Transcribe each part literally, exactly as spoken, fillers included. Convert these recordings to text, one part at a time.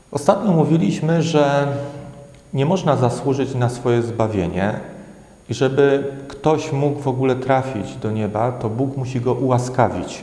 Ostatnio mówiliśmy, że nie można zasłużyć na swoje zbawienie i żeby ktoś mógł w ogóle trafić do nieba, to Bóg musi go ułaskawić.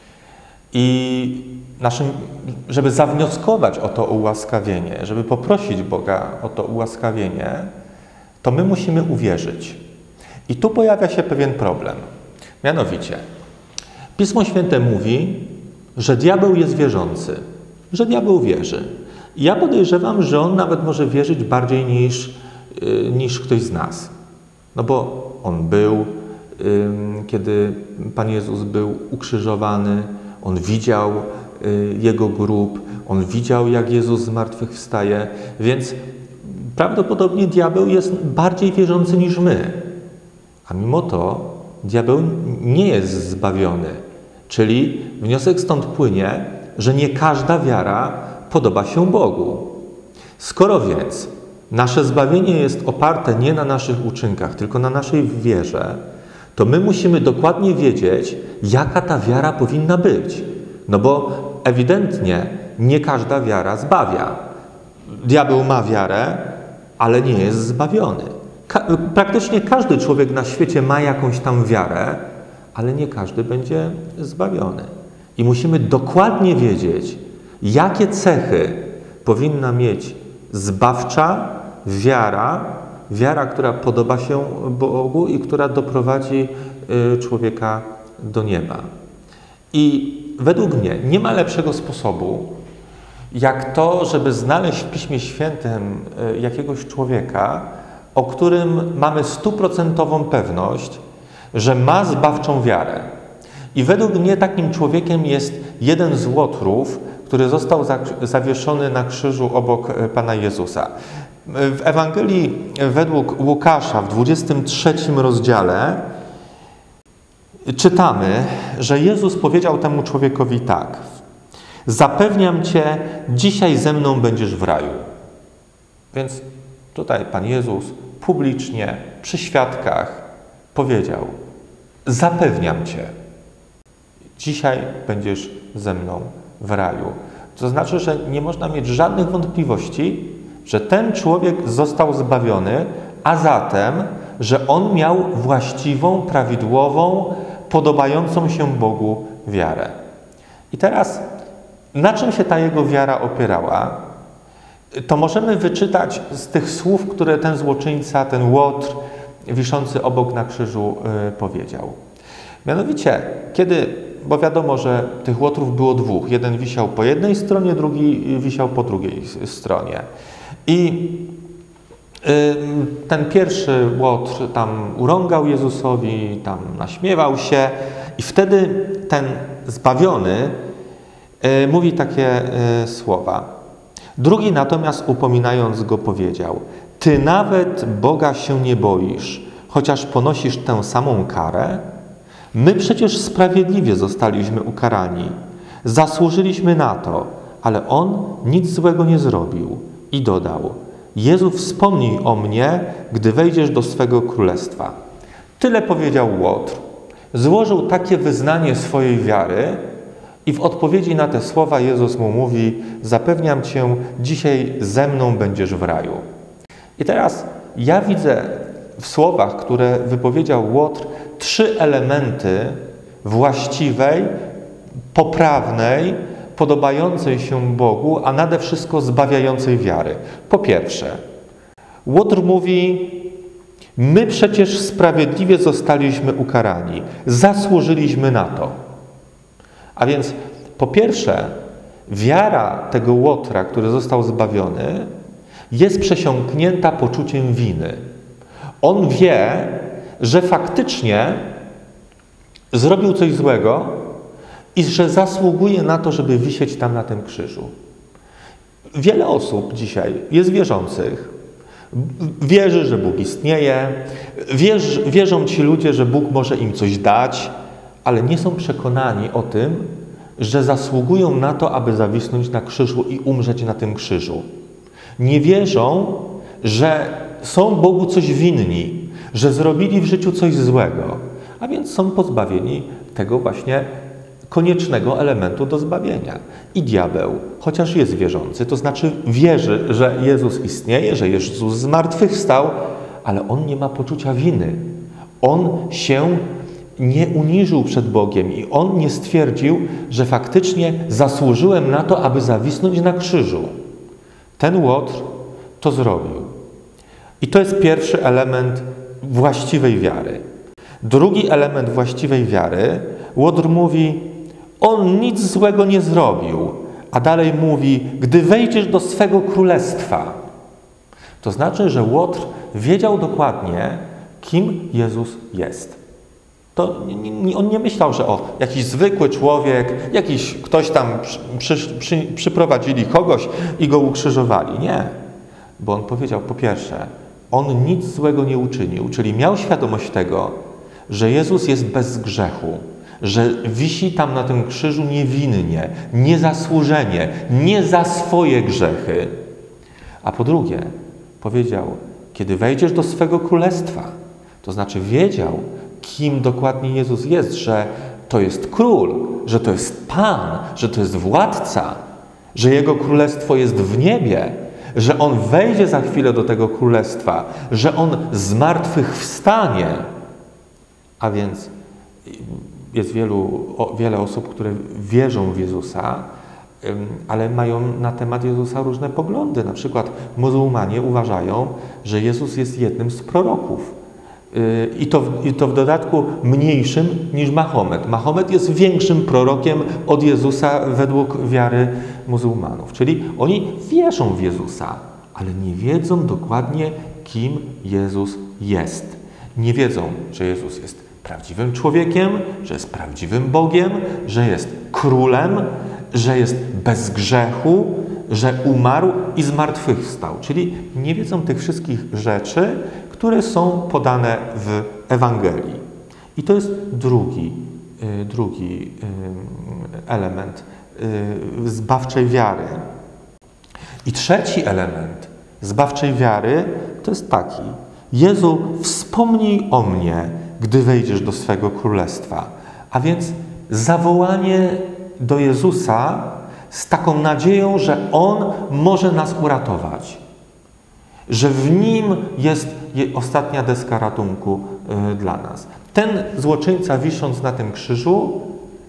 I naszym, żeby zawnioskować o to ułaskawienie, żeby poprosić Boga o to ułaskawienie, to my musimy uwierzyć. I tu pojawia się pewien problem. Mianowicie, Pismo Święte mówi, że diabeł jest wierzący, że diabeł wierzy. I ja podejrzewam, że on nawet może wierzyć bardziej niż, yy, niż ktoś z nas. No bo on był, yy, kiedy Pan Jezus był ukrzyżowany, on widział yy, Jego grób, on widział, jak Jezus zmartwychwstaje, więc prawdopodobnie diabeł jest bardziej wierzący niż my. A mimo to diabeł nie jest zbawiony. Czyli wniosek stąd płynie, że nie każda wiara podoba się Bogu. Skoro więc nasze zbawienie jest oparte nie na naszych uczynkach, tylko na naszej wierze, to my musimy dokładnie wiedzieć, jaka ta wiara powinna być. No bo ewidentnie nie każda wiara zbawia. Diabeł ma wiarę, ale nie jest zbawiony. Ka- praktycznie każdy człowiek na świecie ma jakąś tam wiarę, ale nie każdy będzie zbawiony. I musimy dokładnie wiedzieć, jakie cechy powinna mieć zbawcza wiara, wiara, która podoba się Bogu i która doprowadzi człowieka do nieba. I według mnie nie ma lepszego sposobu, jak to, żeby znaleźć w Piśmie Świętym jakiegoś człowieka, o którym mamy stuprocentową pewność, że ma zbawczą wiarę. I według mnie takim człowiekiem jest jeden z łotrów, który został zawieszony na krzyżu obok Pana Jezusa. W Ewangelii według Łukasza w dwudziestym trzecim rozdziale czytamy, że Jezus powiedział temu człowiekowi tak: zapewniam Cię, dzisiaj ze mną będziesz w raju. Więc tutaj Pan Jezus publicznie, przy świadkach powiedział: zapewniam Cię, dzisiaj będziesz ze mną w raju. To znaczy, że nie można mieć żadnych wątpliwości, że ten człowiek został zbawiony, a zatem, że on miał właściwą, prawidłową, podobającą się Bogu wiarę. I teraz, na czym się ta jego wiara opierała? To możemy wyczytać z tych słów, które ten złoczyńca, ten łotr wiszący obok na krzyżu yy, powiedział. Mianowicie, kiedy, bo wiadomo, że tych łotrów było dwóch. Jeden wisiał po jednej stronie, drugi wisiał po drugiej stronie. I yy, ten pierwszy łotr tam urągał Jezusowi, tam naśmiewał się i wtedy ten zbawiony yy, mówi takie yy, słowa. Drugi natomiast upominając go powiedział: Ty nawet Boga się nie boisz, chociaż ponosisz tę samą karę? My przecież sprawiedliwie zostaliśmy ukarani. Zasłużyliśmy na to, ale On nic złego nie zrobił. I dodał: Jezu, wspomnij o mnie, gdy wejdziesz do swego królestwa. Tyle powiedział łotr. Złożył takie wyznanie swojej wiary i w odpowiedzi na te słowa Jezus mu mówi: zapewniam Cię, dzisiaj ze mną będziesz w raju. I teraz ja widzę w słowach, które wypowiedział łotr, trzy elementy właściwej, poprawnej, podobającej się Bogu, a nade wszystko zbawiającej wiary. Po pierwsze, łotr mówi: my przecież sprawiedliwie zostaliśmy ukarani, zasłużyliśmy na to. A więc po pierwsze, wiara tego łotra, który został zbawiony, jest przesiąknięta poczuciem winy. On wie, że faktycznie zrobił coś złego i że zasługuje na to, żeby wisieć tam na tym krzyżu. Wiele osób dzisiaj jest wierzących, wierzy, że Bóg istnieje, wierzy, wierzą ci ludzie, że Bóg może im coś dać, ale nie są przekonani o tym, że zasługują na to, aby zawisnąć na krzyżu i umrzeć na tym krzyżu. Nie wierzą, że są Bogu coś winni, że zrobili w życiu coś złego, a więc są pozbawieni tego właśnie, koniecznego elementu do zbawienia. I diabeł, chociaż jest wierzący, to znaczy wierzy, że Jezus istnieje, że Jezus zmartwychwstał, ale on nie ma poczucia winy. On się nie uniżył przed Bogiem i on nie stwierdził, że faktycznie zasłużyłem na to, aby zawisnąć na krzyżu. Ten Łotr to zrobił. I to jest pierwszy element właściwej wiary. Drugi element właściwej wiary, Łotr mówi, on nic złego nie zrobił, a dalej mówi, gdy wejdziesz do swego królestwa. To znaczy, że Łotr wiedział dokładnie, kim Jezus jest. To on nie myślał, że o, jakiś zwykły człowiek, jakiś ktoś tam przy, przy, przyprowadzili kogoś i go ukrzyżowali. Nie, bo on powiedział, po pierwsze, on nic złego nie uczynił, czyli miał świadomość tego, że Jezus jest bez grzechu, że wisi tam na tym krzyżu niewinnie, niezasłużenie, nie za swoje grzechy. A po drugie, powiedział, kiedy wejdziesz do swego królestwa, to znaczy wiedział, kim dokładnie Jezus jest, że to jest król, że to jest Pan, że to jest władca, że Jego królestwo jest w niebie, że On wejdzie za chwilę do tego królestwa, że On z martwych wstanie. A więc jest wielu, o, wiele osób, które wierzą w Jezusa, ale mają na temat Jezusa różne poglądy. Na przykład muzułmanie uważają, że Jezus jest jednym z proroków. I to, I to w dodatku mniejszym niż Mahomet. Mahomet jest większym prorokiem od Jezusa według wiary muzułmanów. Czyli oni wierzą w Jezusa, ale nie wiedzą dokładnie, kim Jezus jest. Nie wiedzą, że Jezus jest prawdziwym człowiekiem, że jest prawdziwym Bogiem, że jest królem, że jest bez grzechu, że umarł i zmartwychwstał. Czyli nie wiedzą tych wszystkich rzeczy, które są podane w Ewangelii. I to jest drugi, drugi element zbawczej wiary. I trzeci element zbawczej wiary to jest taki. Jezu, wspomnij o mnie, gdy wejdziesz do swego królestwa. A więc zawołanie do Jezusa z taką nadzieją, że On może nas uratować. Że w Nim jest ostatnia deska ratunku dla nas. Ten złoczyńca, wisząc na tym krzyżu,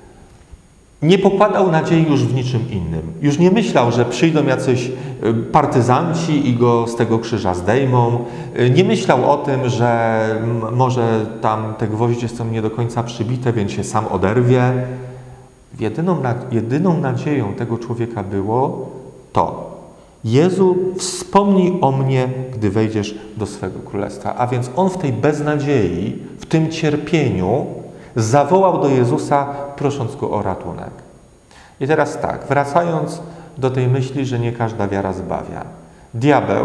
nie pokładał nadziei już w niczym innym. Już nie myślał, że przyjdą jacyś partyzanci i go z tego krzyża zdejmą. Nie myślał o tym, że może tam te gwoździe są nie do końca przybite, więc się sam oderwie. Jedyną, jedyną nadzieją tego człowieka było to: Jezu, wspomnij o mnie, gdy wejdziesz do swego królestwa. A więc on w tej beznadziei, w tym cierpieniu zawołał do Jezusa, prosząc Go o ratunek. I teraz tak, wracając do tej myśli, że nie każda wiara zbawia. Diabeł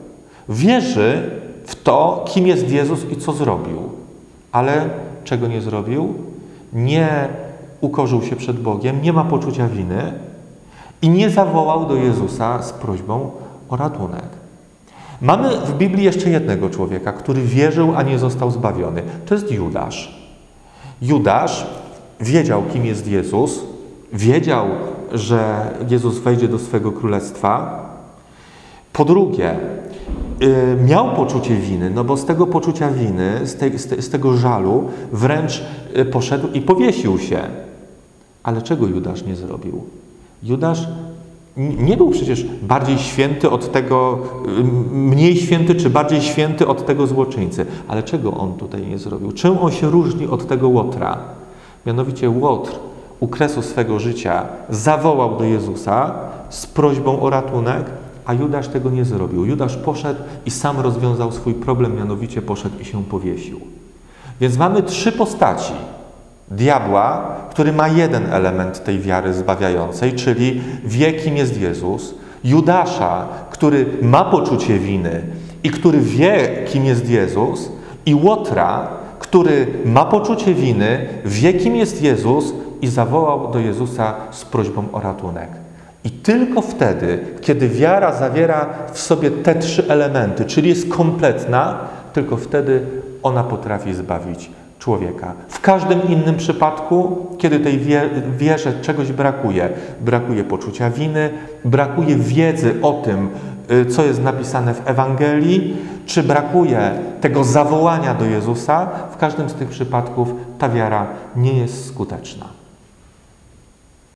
wierzy w to, kim jest Jezus i co zrobił. Ale czego nie zrobił? Nie ukorzył się przed Bogiem, nie ma poczucia winy i nie zawołał do Jezusa z prośbą o ratunek. Mamy w Biblii jeszcze jednego człowieka, który wierzył, a nie został zbawiony. To jest Judasz. Judasz wiedział, kim jest Jezus, wiedział, że Jezus wejdzie do swego królestwa. Po drugie, miał poczucie winy, no bo z tego poczucia winy, z, te, z, te, z tego żalu wręcz poszedł i powiesił się. Ale czego Judasz nie zrobił? Judasz nie był przecież bardziej święty od tego, mniej święty czy bardziej święty od tego złoczyńcy. Ale czego on tutaj nie zrobił? Czym on się różni od tego Łotra? Mianowicie Łotr u kresu swego życia zawołał do Jezusa z prośbą o ratunek, a Judasz tego nie zrobił. Judasz poszedł i sam rozwiązał swój problem, mianowicie poszedł i się powiesił. Więc mamy trzy postaci. Diabła, który ma jeden element tej wiary zbawiającej, czyli wie, kim jest Jezus. Judasza, który ma poczucie winy i który wie, kim jest Jezus. I Łotra, który ma poczucie winy, wie, kim jest Jezus i zawołał do Jezusa z prośbą o ratunek. I tylko wtedy, kiedy wiara zawiera w sobie te trzy elementy, czyli jest kompletna, tylko wtedy ona potrafi zbawić człowieka. człowieka. W każdym innym przypadku, kiedy tej wierze czegoś brakuje, brakuje poczucia winy, brakuje wiedzy o tym, co jest napisane w Ewangelii, czy brakuje tego zawołania do Jezusa, w każdym z tych przypadków ta wiara nie jest skuteczna.